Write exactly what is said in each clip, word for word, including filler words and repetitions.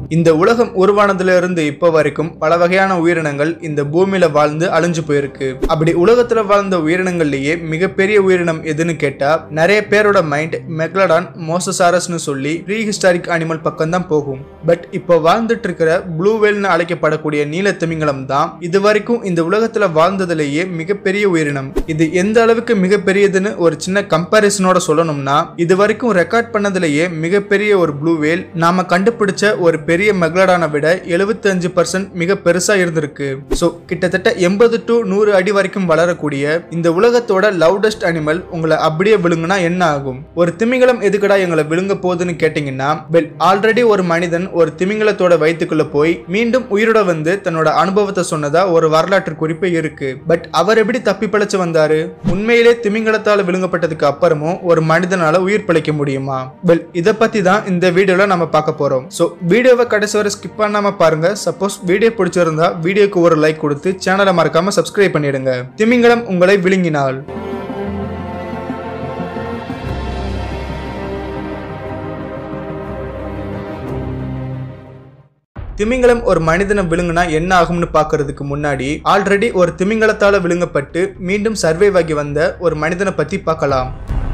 இந்த உலகம் உருவானதுல இருந்து இப்ப வரைக்கும் பல வகையான உயிரினங்கள் இந்த பூமியில வாழ்ந்து அழிஞ்சு போயிருக்கு. அப்படி உலகத்துல வாழ்ந்த உயிரினங்கள்லயே மிகப்பெரிய உயிரினம் எதுன்னு கேட்டா நிறைய பேரோட மைண்ட் மெக்லடான் மோசசாரஸ்னு சொல்லி ப்ரீ ஹிஸ்டாரிக் அனிமல் பக்கம் தான் போகும். பட் இப்போ வாழ்ந்துட்டு இருக்கிற ப்ளூ வேல்னு அழைக்கப்படக்கூடிய நீல திமிங்கலம் தான் இது வரைக்கும் இந்த உலகத்துல வாழ்ந்ததுலேயே மிகப்பெரிய உயிரினம். இது எந்த அளவுக்கு மிகப்பெரியதுன்னு ஒரு சின்ன கம்பாரிசனோட சொல்லணும்னா இது வரைக்கும் ரெக்கார்ட் பண்ணதுலேயே மிகப்பெரிய ஒரு ப்ளூ வேல் நாம கண்டுபிடிச்ச ஒரு பெரிய மெக்லடானை விட எழுபத்தி அஞ்சு பர்சன்ட் மிக பெருசா இருந்திருக்கு. சோ கிட்டத்தட்ட எண்பது டு நூறு அடி வரைக்கும் வளரக்கூடிய இந்த உலகத்தோட லவுடஸ்ட் அனிமல் உங்களை அப்படியே விழுங்குனா என்ன ஆகும்? ஒரு திமிங்கலம் எதுக்கடா எங்களை விழுங்க போகுதுன்னு கேட்டீங்கன்னா, வெல் ஆல்ரெடி ஒரு மனிதன் ஒரு திமிங்கலத்தோட வயிற்றுக்குள்ள போய் மீண்டும் உயிரோட வந்து தன்னோட அனுபவத்தை சொன்னதா ஒரு வரலாற்று குறிப்பு இருக்கு. பட் அவர் எப்படி தப்பி பிழைச்சு வந்தாரு? உண்மையிலே திமிங்கலத்தால விழுங்கப்பட்டதுக்கு அப்புறமும் ஒரு மனிதனால உயிர் பிழைக்க முடியுமா? வெல் இதை பத்தி தான் இந்த வீடியோல நம்ம பார்க்க போறோம். சோ வீடியோவை கடைசி வரை ஸ்கிப் பண்ணாம பாருங்க. சப்போஸ் வீடியோ பிடிச்சிருந்தா வீடியோக்கு ஒரு லைக் கொடுத்து சேனலை மறக்காம சப்ஸ்கிரைப் பண்ணிடுங்க. திமிங்கலம் உங்களை விழுங்கினால். திமிங்கலம் ஒரு மனிதனை விழுங்குனா என்ன ஆகும்னு பாக்குறதுக்கு முன்னாடி ஆல்ரெடி ஒரு திமிங்கலத்தால விழுங்கப்பட்டு மீண்டும் சர்வைவ் ஆகி வந்த ஒரு மனிதனை பத்தி பார்க்கலாம்.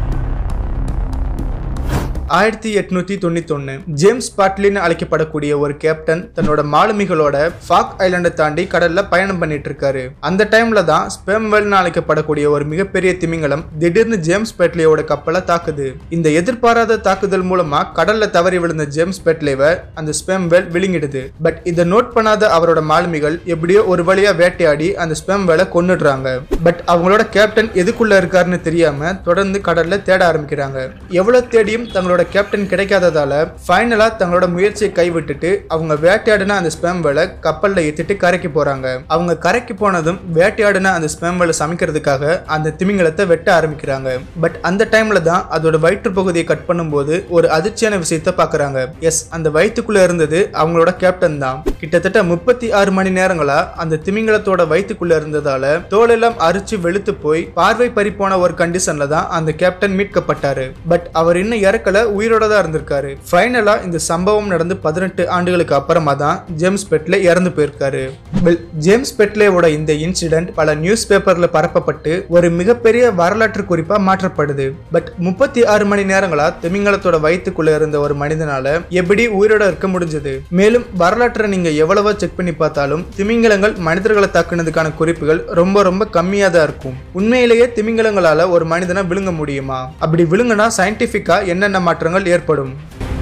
ஆயிரத்தி எட்நூத்தி தொண்ணூத்தி ஒன்னு ஜேம்ஸ் பாட்லின்னு அழைக்கப்படக்கூடிய ஒரு கேப்டன் தன்னோட மாலுமிகளோட ஃபாக் ஐலாண்டை தாண்டி கடல்ல பயணம் பண்ணிட்டு இருக்காரு. அந்த டைம்ல தான் ஸ்பெம்வெல்னு அழைக்கப்படக்கூடிய ஒரு மிகப்பெரிய திமிங்கலம் திடீர்னு ஜேம்ஸ் பேட்லேயோட கப்பலை தாக்குது. இந்த எதிர்பாராத தாக்குதல் மூலமா கடல்ல தவறி விழுந்த ஜேம்ஸ் பேட்லேவை அந்த ஸ்பெம்வெல் விழுங்கிடுது. பட் இதை நோட் பண்ணாத அவரோட மாலுமிகள் எப்படியோ ஒரு வழியா வேட்டையாடி அந்த ஸ்பெம்வெலை கொன்னுடுறாங்க. பட் அவங்களோட கேப்டன் எதுக்குள்ள இருக்காருன்னு தெரியாம தொடர்ந்து கடல்ல தேட ஆரம்பிக்கிறாங்க. எவ்வளவு தேடியும் தங்களோட கேப்டன் கிடைக்காததால ஃபைனலா தங்களோட முயற்சியை கைவிட்டுட்டு அவங்க வேட்டையாடின அந்த ஸ்பெம்வெலை கப்பல்ல ஏத்திட்டு கரைக்கு போறாங்க. அவங்க கரைக்கு போனதும் வேட்டையாடின அந்த ஸ்பெம்வெலை சமைக்கிறதுக்காக அந்த திமிங்கலத்தை வெட்ட ஆரம்பிக்கிறாங்க. பட் அந்த டைம்ல தான் அதோட வயிற்று பகுதியை கட் பண்ணும்போது ஒரு அதிர்ச்சியான விஷயத்தை பாக்குறாங்க. எஸ், அந்த வயிற்றுக்குள்ள இருந்தது அவங்களோட கேப்டன் தான். கிட்டத்தட்ட முப்பத்தி ஆறு மணி நேரங்களா அந்த திமிங்கலத்தோட வயிற்றுக்குள்ள இருந்ததால தோலெல்லாம் அரிச்சு வெளுத்து போய் பார்வை பறிப்போன ஒரு கண்டிஷன்ல தான் அந்த கேப்டன் மீட்கப்பட்டாரு. பட் அவர் இன்னும் இறக்கல, உயிரோட தான் இருந்திருக்காரு. ஃபைனலா இந்த சம்பவம் நடந்து பதினெட்டு ஆண்டுகளுக்கு அப்புறமா தான் ஜேம்ஸ் பெட்லே இறந்து போயிருக்காரு. ஜேம்ஸ் பெட்லேவோட இந்த இன்சிடென்ட் பல நியூஸ் பேப்பர்ல பரப்பப்பட்டு ஒரு மிகப்பெரிய வரலாற்று குறிப்பா மாற்றப்படுது. பட் முப்பத்தி ஆறு மணி நேரங்களா திமிங்கலத்தோட வயிற்றுக்குள்ள இருந்த ஒரு மனிதனால எப்படி உயிரோட இருக்க முடிஞ்சது? மேலும் வரலாற்றை நீங்க எவ்வளவோ செக் பண்ணி பார்த்தாலும் திமிங்கலங்கள் மனிதர்களை தாக்குனதுக்கான குறிப்புகள் ரொம்ப ரொம்ப கம்மியா தான் இருக்கும். உண்மையிலேயே திமிங்கலங்களால ஒரு மனிதனை விழுங்க முடியுமா? அப்படி விழுங்கினா சயின்டிபிக்கா என்னென்ன மாற்றங்கள் ஏற்படும்?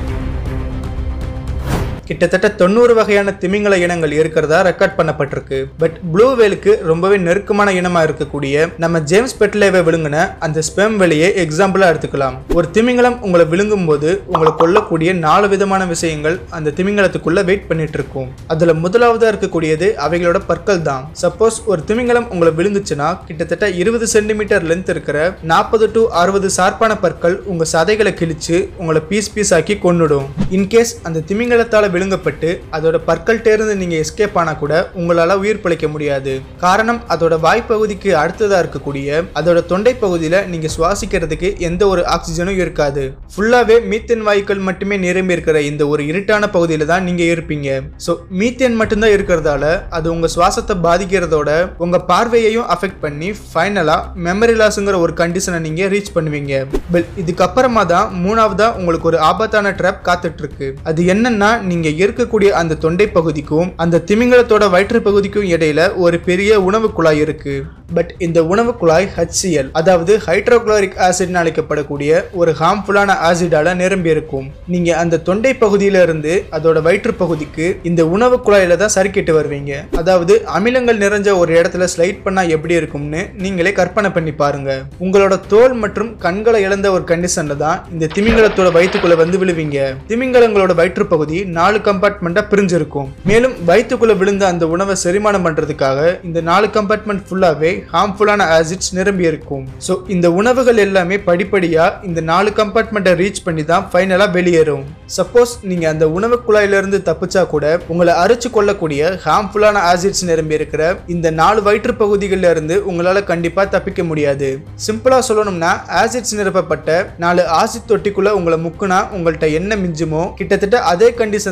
கிட்டத்தட்ட தொண்ணூறு வகையான திமிங்கல இனங்கள் இருக்கிறதா ரெக்கார்ட் பண்ணப்பட்டிருக்கு. பட் ப்ளூ வேலுக்கு ரொம்பவே நெருக்கமான இனமா இருக்கக்கூடிய நம்ம ஜேம்ஸ் பெட்லேவை விழுங்கின அந்த ஸ்பெம் வேலையை எக்ஸாம்பிளா எடுத்துக்கலாம். ஒரு திமிங்கலம் உங்களை விழுங்கும் போது உங்களை கொல்லக்கூடிய நாலு விதமான விஷயங்கள் அந்த திமிங்கலத்துக்குள்ள வெயிட் பண்ணிட்டு இருக்கும். அதுல முதலாவதா இருக்கக்கூடியது அவைகளோட பற்கள் தான். சப்போஸ் ஒரு திமிங்கலம் உங்களை விழுந்துச்சுன்னா கிட்டத்தட்ட இருபது சென்டிமீட்டர் லென்த் இருக்கிற நாற்பது டு அறுபது சார்பான பற்கள் உங்க சதைகளை கிழிச்சு உங்களை பீஸ் பீஸ் ஆக்கி கொன்னுடும். இன்கேஸ் அந்த திமிங்கலத்தால விழுங்கப்பட்டு அதோட பற்கள்கிட்ட இருந்து நீங்க எஸ்கேப் ஆனா கூட உங்களால உயிர் பிழைக்க முடியாது. காரணம், அதோட வாய்ப்பகுதிக்கு அடுத்ததா இருக்கக்கூடிய அதோட தொண்டை பகுதியில நீங்க சுவாசிக்கிறதுக்கு எந்த ஒரு ஆக்சிஜனும் இருக்காது. ஃபுல்லாவே மீத்தேன் வாயுக்கள் மட்டுமே நிரம்பி இருக்கிற இந்த ஒரு இருட்டான பகுதியில தான் நீங்க இருப்பீங்க. சோ மீத்தேன் மட்டும்தான் இருக்கிறதால அது உங்க சுவாசத்தை பாதிக்கிறதோட உங்க பார்வையையும் அஃபெக்ட் பண்ணி ஃபைனலா மெமரி லாஸ்ங்கிற ஒரு கண்டிஷனை நீங்க ரீச் பண்ணுவீங்க. இதுக்கப்புறமா தான் மூணாவதா உங்களுக்கு ஒரு ஆபத்தான ட்ராப் காத்துட்டு இருக்கு. அது என்னன்னா, நீங்க இருக்கக்கூடிய அந்த தொண்டை பகுதிக்கும் அந்த திமிங்கலத்தோட வயிற்று பகுதிக்கும் இடையில ஒரு பெரிய உணவு குழாய் இருக்கு. பட் இந்த உணவு குழாய் ஹெச் சி எல் அதாவது ஹைட்ரோகுளோரிக் ஆசிட் அழைக்கப்படக்கூடிய ஒரு ஹார்ம்ஃபுல்லான ஆசிடால நிரம்பி இருக்கும். நீங்க அந்த தொண்டை பகுதியில இருந்து அதோட வயிற்று பகுதிக்கு இந்த உணவு குழாயில தான் சறுக்கிட்டு வருவீங்க. அதாவது அமிலங்கள் நிறைஞ்ச ஒரு இடத்துல ஸ்லைட் பண்ணா எப்படி இருக்கும்னு நீங்களே கற்பனை பண்ணி பாருங்க. உங்களோட தோல் மற்றும் கண்களை இழந்த ஒரு கண்டிஷன்ல தான் இந்த திமிங்கலத்தோட வயிற்றுக்குள்ள வந்து விழுவீங்க. திமிங்கலங்களோட வயிற்று பகுதி நாலு கம்பார்ட்மெண்டா பிரிஞ்சிருக்கும். மேலும் வயிற்றுக்குள்ள விழுந்த அந்த உணவை செரிமானம் பண்றதுக்காக இந்த நாலு கம்பார்ட்மெண்ட் ஃபுல்லாவே ஹார்ம்ஃபுல்லான ஆசிட்ஸ் நிரம்பி இருக்கும். சோ இந்த உணவுகள் எல்லாமே படிப்படியா இந்த நாலு கம்பார்ட்மெண்ட்டை ரீச் பண்ணி தான் ஃபைனலா வெளியேறும். சப்போஸ் நீங்க அந்த உணவு குழாயில இருந்து தப்பிச்சா கூட உங்களை அரிச்சு கொள்ளக்கூடிய ஹார்ம்ஃபுல்லான ஆசிட்ஸ் நிரம்பி இருக்கிற இந்த நாலு வயிற்று பகுதிகளில் இருந்து உங்களால கண்டிப்பா தப்பிக்க முடியாது. சிம்பிளா சொல்லணும்னா ஆசிட்ஸ் நிரப்பப்பட்ட நாலு ஆசிட் தொட்டிக்குள்ள உங்களை முக்குனா உங்கள்கிட்ட என்ன மிஞ்சுமோ கிட்டத்தட்ட அதே கண்டிஷன்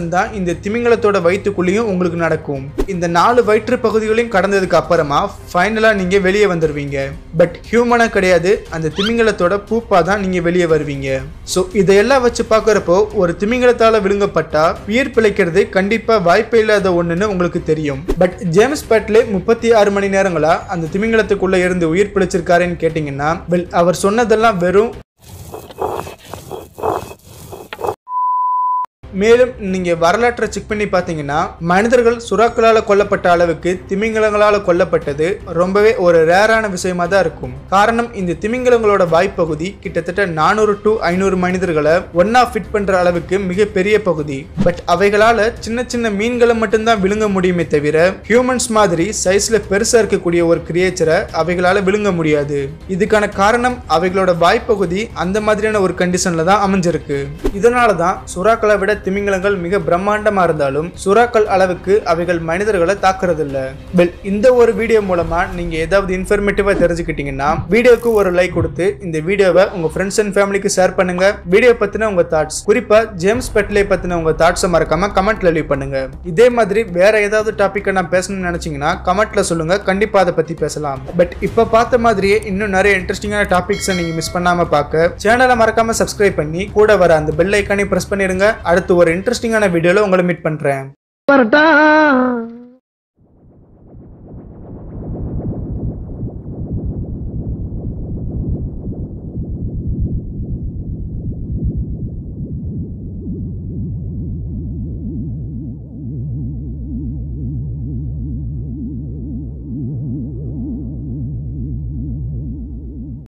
மட்டும்தான் இந்த திமிங்கலத்தோட வயிற்றுக்குள்ளேயும் உங்களுக்கு நடக்கும். இந்த நாலு வயிற்று பகுதிகளையும் கடந்ததுக்கு அப்புறமா ஃபைனலா நீங்க வெளியே வந்துருவீங்க. பட் ஹியூமனா கிடையாது, அந்த திமிங்கலத்தோட பூப்பா தான் நீங்க வெளியே வருவீங்க. ஸோ இதையெல்லாம் வச்சு பார்க்குறப்போ ஒரு திமிங்கலத்தால விழுங்கப்பட்டா உயிர் பிழைக்கிறது கண்டிப்பா வாய்ப்பே இல்லாத ஒண்ணுன்னு உங்களுக்கு தெரியும். பட் ஜேம்ஸ் பெட்லே முப்பத்தி ஆறு மணி நேரங்களா அந்த திமிங்கலத்துக்குள்ள இருந்து உயிர் பிழைச்சிருக்காருன்னு கேட்டீங்கன்னா அவர் சொன்னதெல்லாம் வெறும். மேலும் நீங்க வரலாற்றை செக் பண்ணி பார்த்தீங்கன்னா மனிதர்கள் சுறாக்களால் கொல்லப்பட்ட அளவுக்கு திமிங்கலங்களால் கொல்லப்பட்டது ரொம்பவே ஒரு ரேரான விஷயமா தான் இருக்கும். காரணம் இந்த திமிங்கலங்களோட வாய்ப்பகுதி கிட்டத்தட்ட நானூறு டு ஐநூறு மனிதர்களை ஒன்னா ஃபிட் பண்ற அளவுக்கு மிகப்பெரிய பகுதி. பட் அவைகளால சின்ன சின்ன மீன்களை மட்டும்தான் விழுங்க முடியுமே தவிர ஹியூமன்ஸ் மாதிரி சைஸ்ல பெருசா இருக்கக்கூடிய ஒரு கிரியேச்சரை அவைகளால விழுங்க முடியாது. இதுக்கான காரணம் அவைகளோட வாய்ப்பகுதி அந்த மாதிரியான ஒரு கண்டிஷன்ல தான் அமைஞ்சிருக்கு. இதனாலதான் சுறாக்களை விட திமிங்கலங்கள் மிக பிரம்மாண்டமா இருந்தாலும் சுறாக்கள் அளவுக்கு அவைகள் மனிதர்களை தாக்குறதில்ல. வெல், இந்த ஒரு வீடியோ மூலமா நீங்க ஏதாவது இன்ஃபர்மேட்டிவா தெரிஞ்சுக்கிட்டீங்கன்னா வீடியோக்கு ஒரு லைக் கொடுத்து இந்த வீடியோவை உங்க ஃப்ரெண்ட்ஸ் அண்ட் ஃபேமிலிக்கு ஷேர் பண்ணுங்க. வீடியோ பத்தின உங்க தாட்ஸ், குறிப்பா ஜேம்ஸ் பெட்லே பத்தின உங்க தாட்ஸை மறக்காம கமெண்ட்ல லீவ் பண்ணுங்க. இதே மாதிரி வேற ஏதாவது டாபிக்கை நான் பேசணும்னு நினைச்சீங்கன்னா கமெண்ட்ல சொல்லுங்க, கண்டிப்பா அதை பத்தி பேசலாம். பட் இப்ப பார்த்த மாதிரியே இன்னும் நிறைய இன்ட்ரெஸ்டிங்கான டாபிக்ஸை நீங்க மிஸ் பண்ணாம பார்க்க சேனலை மறக்காம சப்ஸ்கிரைப் பண்ணி கூட வர அந்த பெல் ஐக்கானை பிரஸ் பண்ணிருங்க. அடுத்து ஒரு இன்ட்ரெஸ்டிங்கான வீடியோல உங்களை மீட் பண்றேன்.